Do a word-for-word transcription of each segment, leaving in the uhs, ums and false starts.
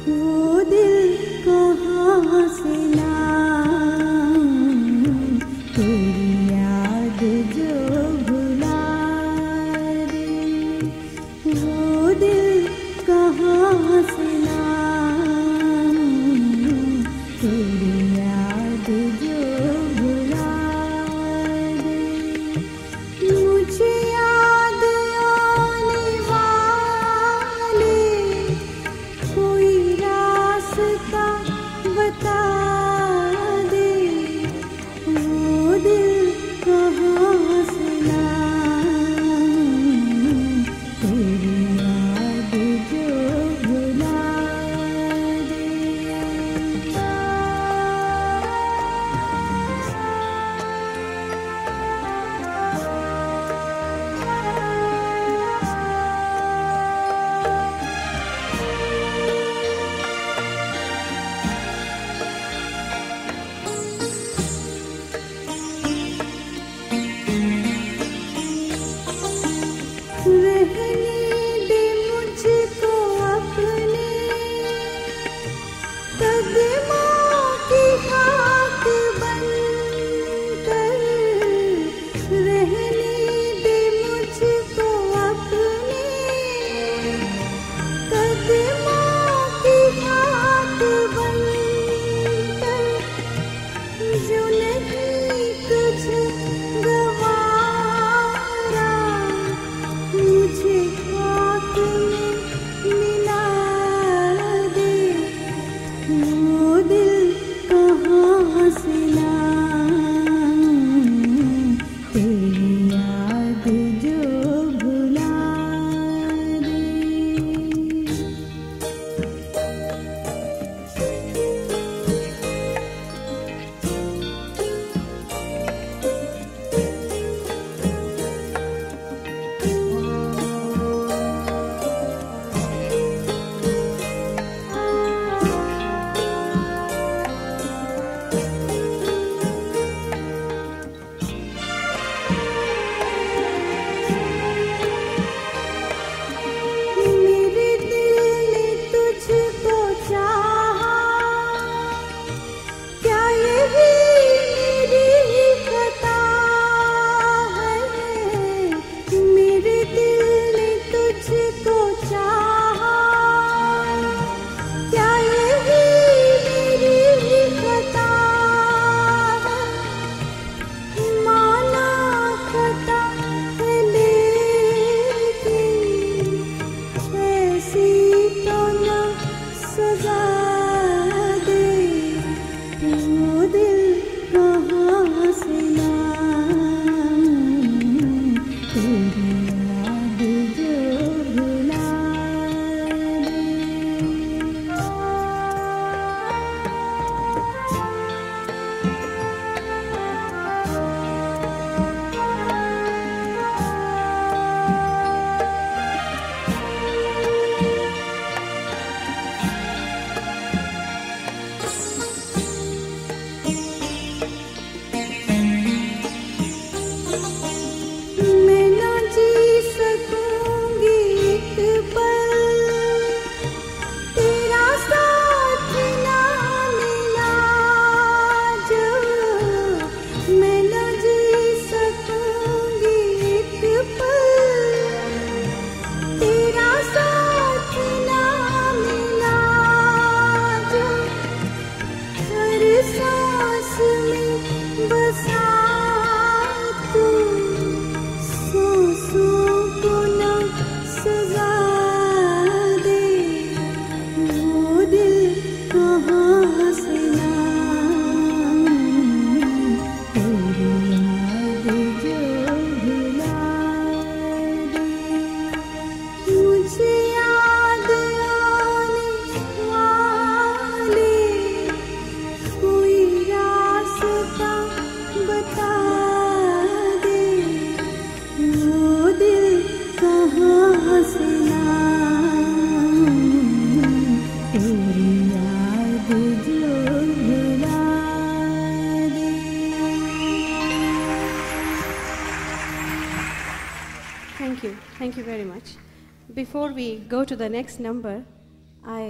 Thank you. Thank you very much. Before we go to the next number, I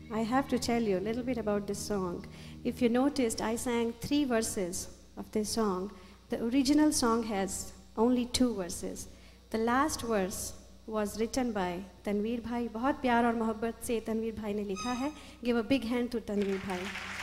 I have to tell you a little bit about this song. If you noticed, I sang three verses of this song. The original song has only two verses. The last verse was written by Tanveer Bhai. बहुत प्यार और मोहब्बत से तनवीर भाई ने लिखा है. Give a big hand to Tanveer Bhai.